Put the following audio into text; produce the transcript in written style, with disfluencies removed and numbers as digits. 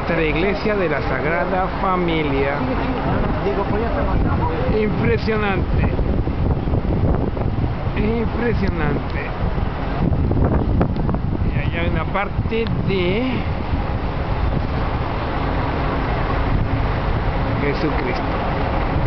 nuestra iglesia de la Sagrada Familia. Impresionante. Impresionante. Y allá hay una parte de Jesucristo.